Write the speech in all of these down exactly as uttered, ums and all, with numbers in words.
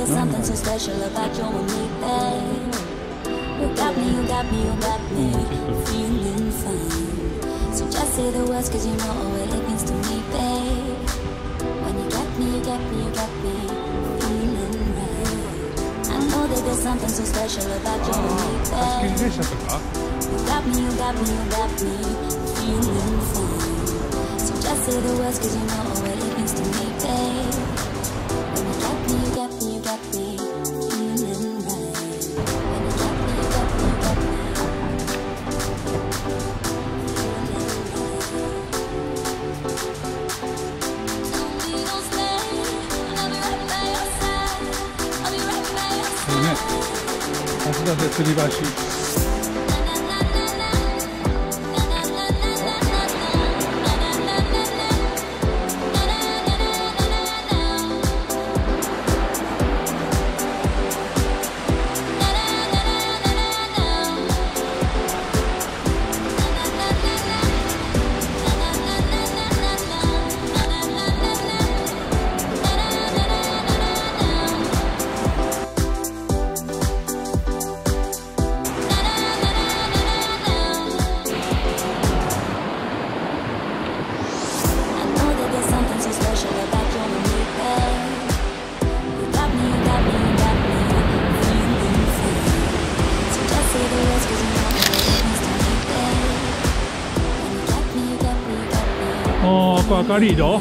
something so special about you and me, babe. You got me, you got me, you got me feeling fine. So just say the words, cause you know what it means to me, babe. When you got me, you got me, you got me feeling right. I know that there's something so special about you and me, babe. You got me, you got me, you got me feeling fine. So just say the words, cause you know what it means to me, babe. When you got me, you got me, you got me feeling right. When you got me, you got me, you got me feeling right. Don't be no slave, I'll be right by your side. I'll be right by your side. これね、橋立吊り橋。ああ、これ赤リード。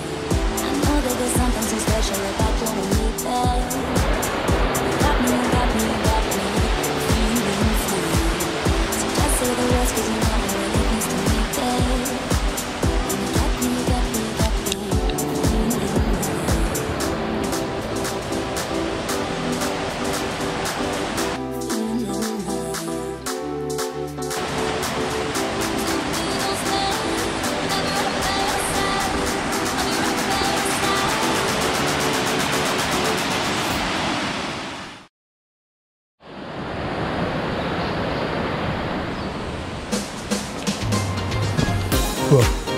うわ、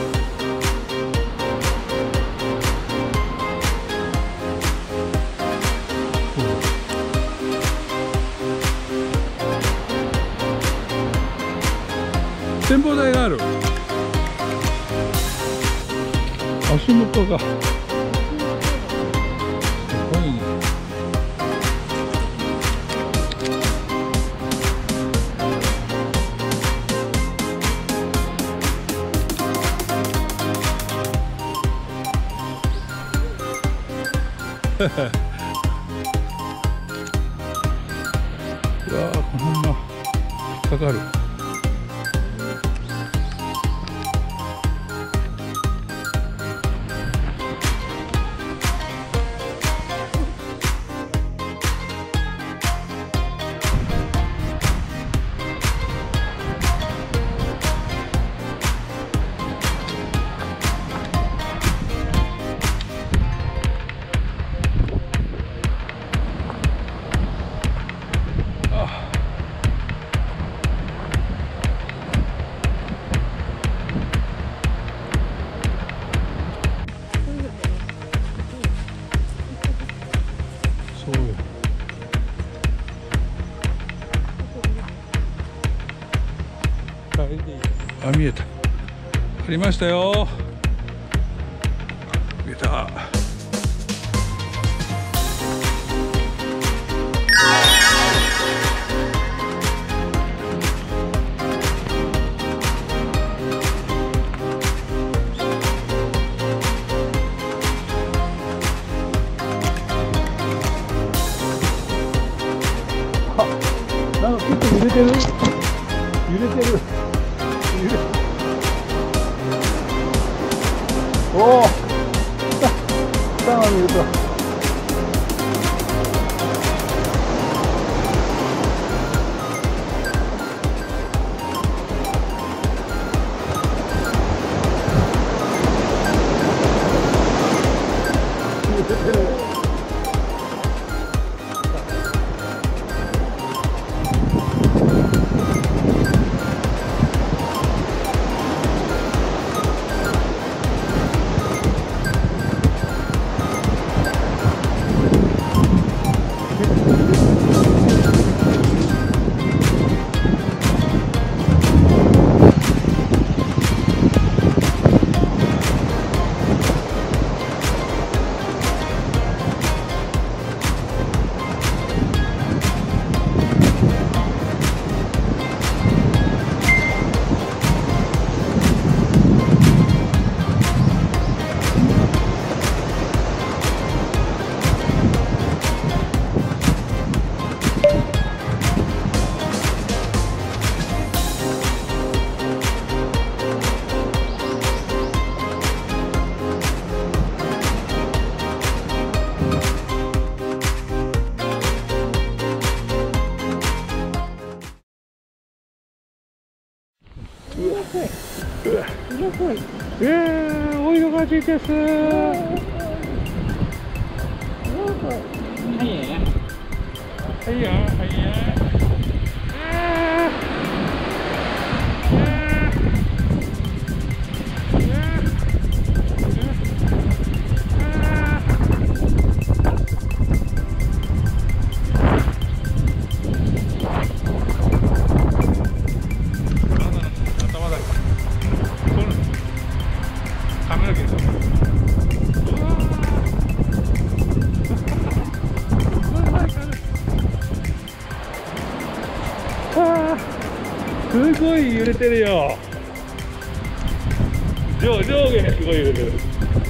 展望台がある。足元がすごいね。うわー、こんなかかる。あ、見えた。ありましたよ。見えた。あ、なんかちょっと揺れてる。揺れてる。おお、下が見ると。 えー、お色がちです。はいやはいやはいや。すごい揺れてるよ。上上下にすごい揺れてる。